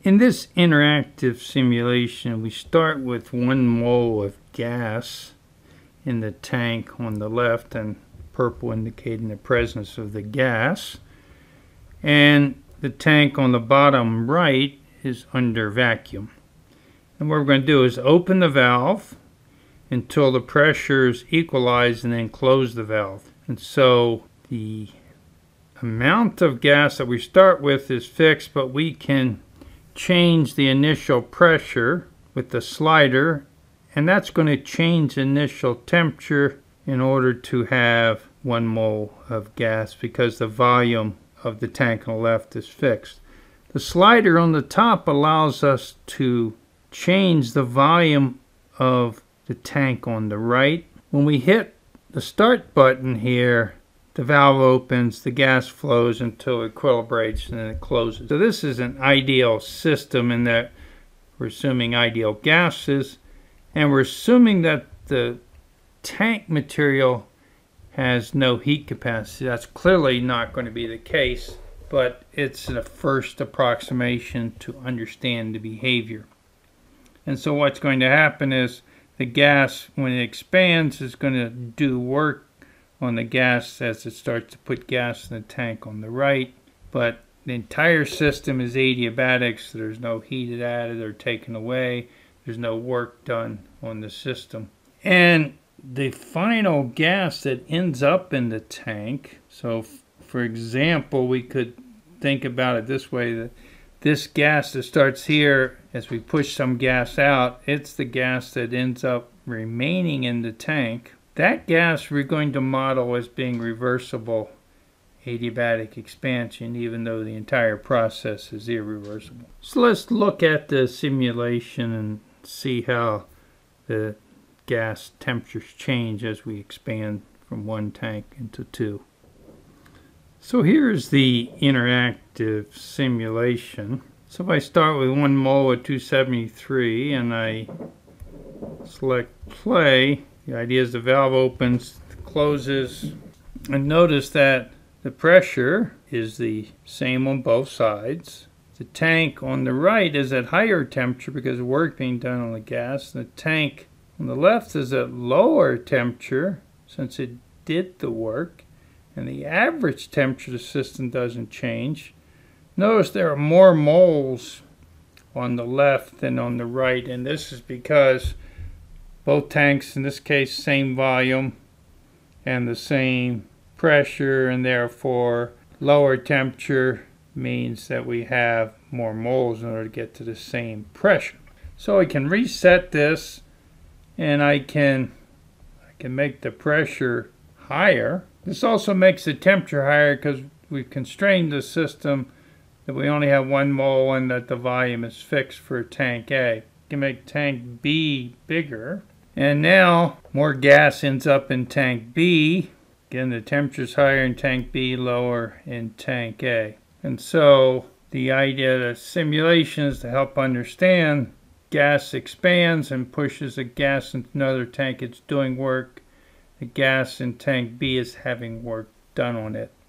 In this interactive simulation, we start with 1 mole of gas in the tank on the left, and purple indicating the presence of the gas. And the tank on the bottom right is under vacuum. And what we're going to do is open the valve until the pressure is equalized and then close the valve. And so the amount of gas that we start with is fixed, but we can change the initial pressure with the slider, and that's going to change the initial temperature in order to have 1 mole of gas because the volume of the tank on the left is fixed. The slider on the top allows us to change the volume of the tank on the right. When we hit the start button here, the valve opens, the gas flows until it equilibrates, and then it closes. So this is an ideal system in that we're assuming ideal gases, and we're assuming that the tank material has no heat capacity. That's clearly not going to be the case, but it's a first approximation to understand the behavior. And so what's going to happen is the gas, when it expands, is going to do work on the gas as it starts to put gas in the tank on the right, but the entire system is adiabatic, so there's no heat added or taken away. There's no work done on the system. And the final gas that ends up in the tank, so for example, we could think about it this way, that this gas that starts here, as we push some gas out, it's the gas that ends up remaining in the tank. That gas we're going to model as being reversible adiabatic expansion, even though the entire process is irreversible. So let's look at the simulation and see how the gas temperatures change as we expand from 1 tank into 2. So here's the interactive simulation. So if I start with 1 mole at 273 and I select play, the idea is the valve opens, closes, and notice that the pressure is the same on both sides. The tank on the right is at higher temperature because of work being done on the gas. The tank on the left is at lower temperature since it did the work. And the average temperature of the system doesn't change. Notice there are more moles on the left than on the right, and this is because both tanks, in this case, same volume and the same pressure, and therefore lower temperature means that we have more moles in order to get to the same pressure. So I can reset this, and I can make the pressure higher. This also makes the temperature higher because we've constrained the system that we only have 1 mole and that the volume is fixed for tank A. You can make tank B bigger. And now more gas ends up in tank B. Again, the temperature is higher in tank B, lower in tank A. And so the idea of the simulation is to help understand gas expands and pushes the gas into another tank. It's doing work. The gas in tank B is having work done on it.